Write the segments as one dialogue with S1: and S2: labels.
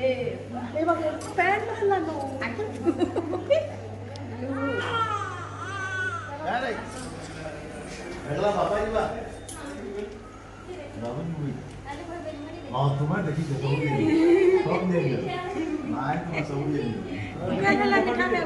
S1: Pant बाहर no
S2: अगला पापा जी बा रावण मूवी हां तुम्हारे देखी तो सब दे दिया नाय तुम सब दे दिया
S1: क्या चला दिखा दे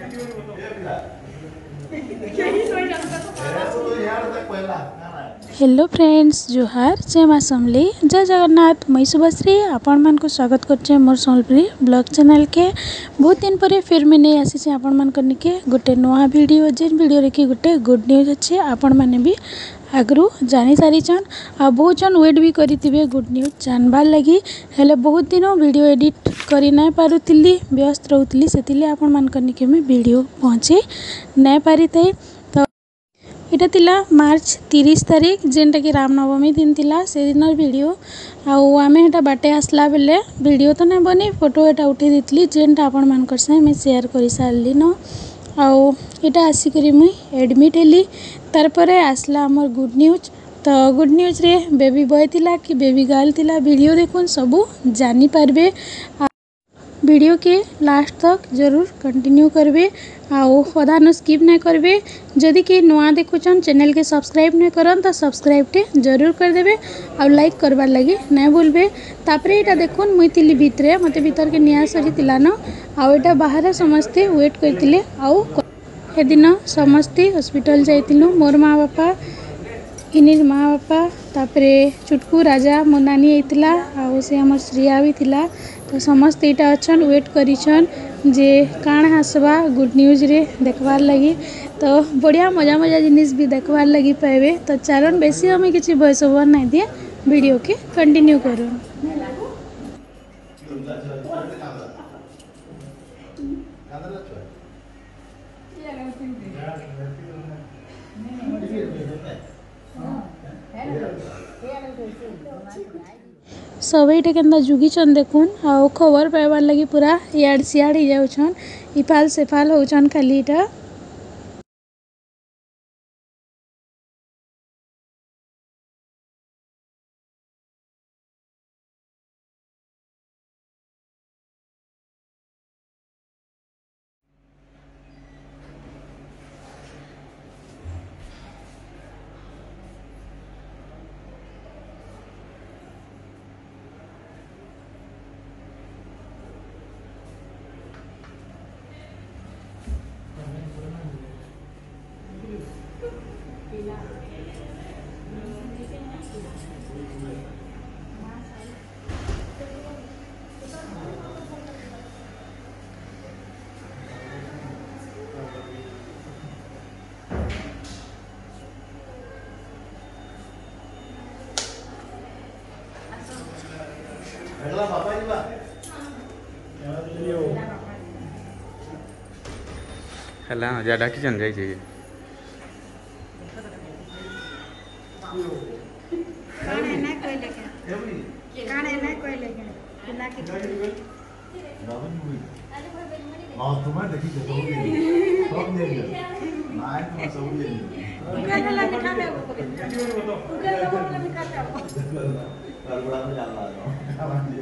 S1: यही सोच रहा था
S2: तो यार तक पहला
S3: हेलो फ्रेंड्स जुहार जय माँ समली जय जगन्नाथ मई शुभश्री आपण मान को स्वागत करछे मोर सोलपुरी ब्लॉग चैनल के बहुत दिन पर फिर मैं नहीं आसी आपण मान करने के गोटे नवा वीडियो जेन वीडियो रे कि गोटे गुड न्यूज अच्छे आपण माने भी आगरू जानी सारी छन आ बहुत जन वेट भी करिथिबे गुड न्यूज जानबार लगी हेले बहुत दिन वीडियो एडिट करि नै पारुथिली व्यस्त रहउथिली सेतिले आपण मान करने के मैं वीडियो पहुंचे नै पारिथै इटा तिला मार्च 30 तारीख जेनटा कि रामनवमी दिन तिला से दिन वीडियो आउ आमे हेटा बाटे आसला बेले वीडियो तो नहीं बनी फोटो एटा उठे देतली जेनटा आपण मानकर से मैं शेयर कर सारली न आउ इटा आसिकरी मुई एडमिट हेली तार परे आसला हमर गुड न्यूज तो गुड न्यूज रे बेबी बॉय तिला कि बेबी गर्ल तिला वीडियो देखुन सबू जानी पारबे वीडियो के लास्ट तक जरूर कंटिन्यू करबे आओ अधानु स्किप नहीं करबे जदि कि नुआ देखुचन चैनल के सब्सक्राइब नहीं करन तो सब्सक्राइब टे जरूर कर देबे और लाइक करबार लगी नहीं भूलबे तापरे एटा देखुन मुई तिली भितरे मते भीतर के निया सरी तिला न आउ एटा बाहर समस्ते वेट करतिले आउ ए दिन समस्ते हॉस्पिटल जाइतिलु मोर माँ बापा इनिर माँ बापा तापरे चुटकू राजा मो नानी आइतिला आउ से हमर श्रिया भी थिला तो समस्त इटा अच्छन वेट करिछन जे काण हसबा गुड न्यूज रे देखबार लगी तो बढ़िया मजा मजा जिनिस भी देखबार लगी पाइबे तो चारण बेसी हमें किसी वॉइस ओवर नहीं दिए वीडियो के कंटिन्यू करूँ सब ये केन्ता जुगिछन देखुन आउ खबर पाइबार लगी पूरा इयाड़ सियाड़ ही जाउछन इफाल सेफाल होउछन खाली इटा
S2: अगला पापा जी बा
S4: हला जा डाकी चन जाई छै
S1: काने ना कोई लेके काने ना कोई लेके बिना के
S2: रावण मूवी हां तुम्हारे देखी तो सब दे दिया नाय तुम सब दे दिया
S1: क्या चला दिखा दे क्या चला दिखा दे
S2: बड़ा में डाल रहा हूं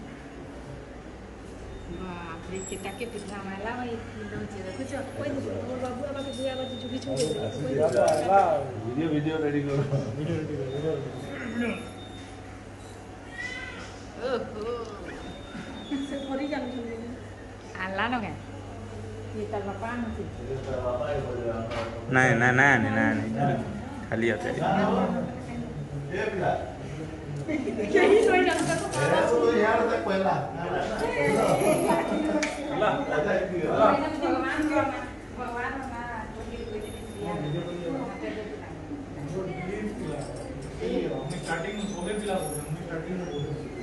S1: बाप रे कितना के पिछला माला भाई नोचे देखो कोई बाबू बाबा के दुआ बात जुगी छोड़
S2: वीडियो रेडी करो
S1: ओहो से थोड़ी जान आला न के ये तर बापा नथी
S4: नहीं नहीं नहीं नहीं खाली आते
S2: ए बिला
S1: यही सोच रहा था
S2: तो यार तक पहला
S1: भगवान
S2: स्टार्टिंग में सोगे पिला स्टार्टिंग में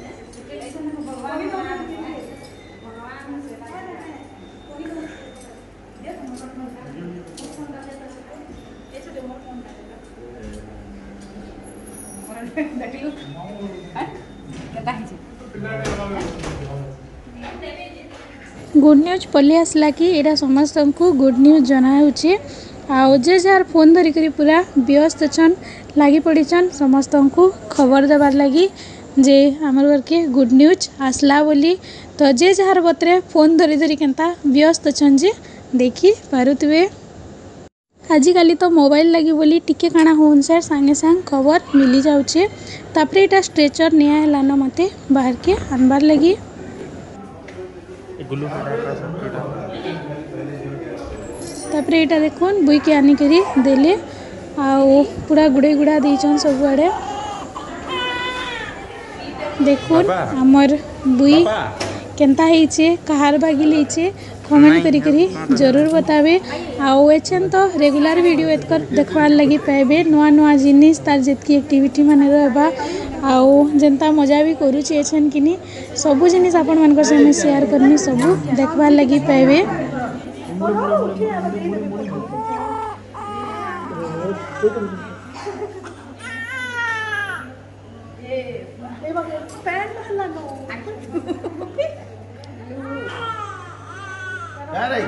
S3: गुड न्यूज पलि आसला कि एटा समस्त को गुड न्यूज जनाऊँचे आउ जे जार फोन धरिकरी पूरा व्यस्त छन लगी पड़ी छन समस्त को खबर देवार लगी जे आमर घर के गुड न्यूज आसला बोली तो जे जार बतरे फोन धरी धरी केनता व्यस्त अछन जे देखी पारुतबे। आजिकल तो मोबाइल लगी बोली टिके काଣା होन सर सांगे सांग खबर मिली जाउछे। तापरे एटा स्ट्रेचर निया हेलान मते बाहर के आनबार लगी। तापरे एटा देखुन बुई के आनी करी देले आउ पूरा गुड़े गुड़ा देछन सब आड़े। देखुन हमर बुई केनता ହେଇଛେ कहार बागिल ହେଇଛେ कमेंट करी करी जरूर बतावे। आउ एछन तो रेगुलर वीडियो एतकर देखवार लगी पाइबे नुआ नुआ जिनिस तार जेतकी एक्टिविटी माने रहबा आउ जेंता मजा भी करूची एछन किनी सबु जिनिस आपन मानकर संगे शेयर करनी सबु देखवार लगी पाइबे।
S2: अरे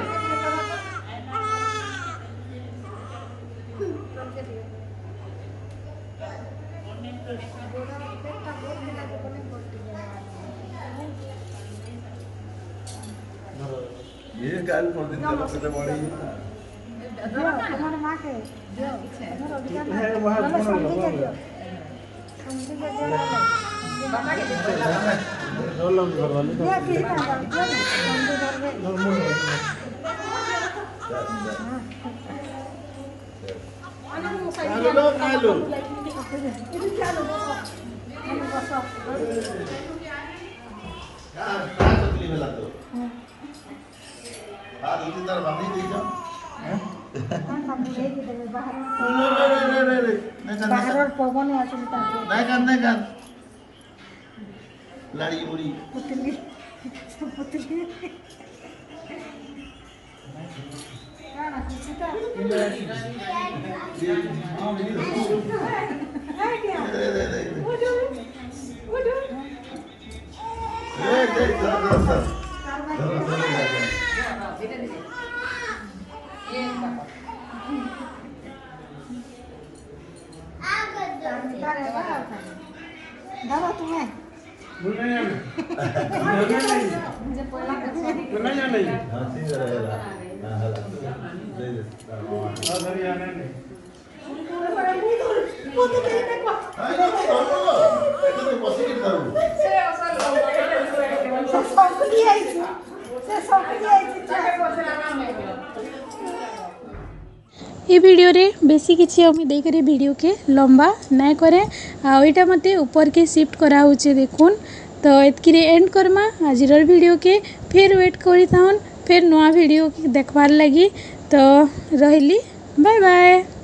S2: ये गाल पर दिन तक से बड़ी
S1: तुम्हारे मां के
S2: है वहां बाबा के रोल लग करवाले तो हेलो हेलो ये क्या लो बस यार क्या तकलीफ है तो हां इधर तरफ बांधी दी जाओ
S1: बाहर पवन आछन ताके
S2: नहीं कर लड़ी बुड़ी
S1: पुतली ना कुछता दादा तुम्हें मुझे पहला नहीं
S2: हां ठीक रहेगा हां दे दे हां धरी आने वो तो तेरे देखो तो पॉजिटिव करू
S1: से असल सब दिया से सब दिया चाहे बसला काम है।
S3: ये वीडियो रे बेसी किछि हम देकरे वीडियो के लंबा नाय करे आइटा मते ऊपर के शिफ्ट करा होचे देखुन। तो एतकी रे एंड करमा आजिर वीडियो के फिर वेट करी ताउन फिर नया वीडियो देखबार लगी। तो रहली बाय बाय।